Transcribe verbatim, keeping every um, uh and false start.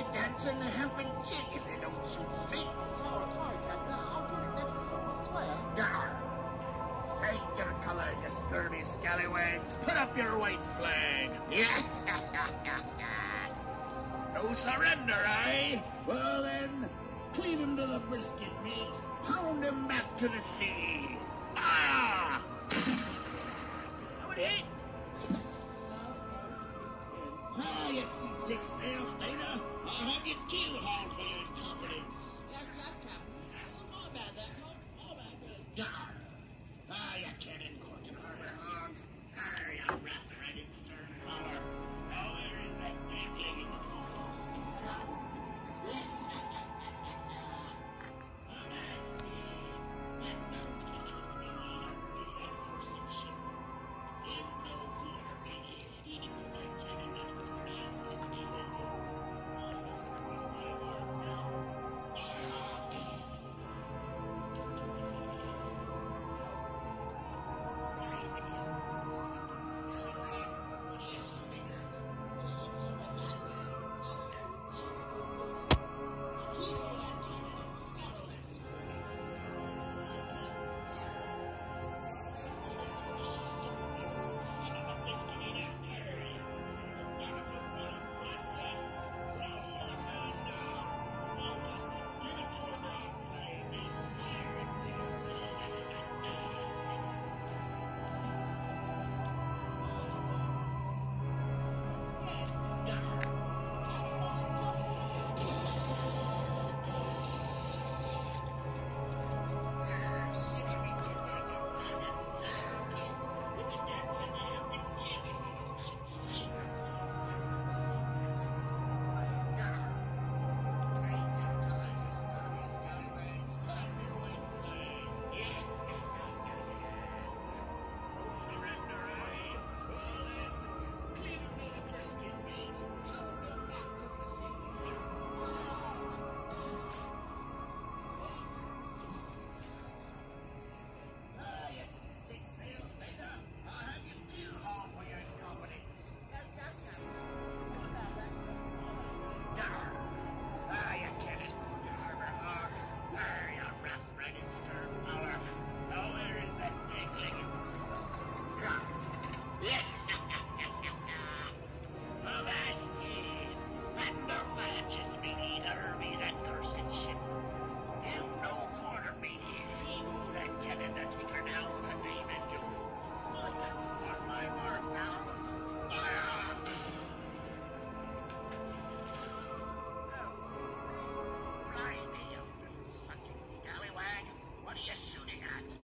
be dancing the helping jig if you don't shoot straight. Oh, sorry, Captain. I'll get it next time, I swear. Gar! Straight your colors, you scurvy scallywags. Put up your white flag. Yeah! No surrender, eh? Well then, cleave him to the brisket, mate. Pound him back to the sea. Ah! How it hit? Ah, you see six sail, Stater. I'll have you killed, hauled for your incompetence. Yes, yes, Captain. Oh, my bad, that. Oh, my bad. Gar! Ah, you can't in court in harbor hog. Ah, you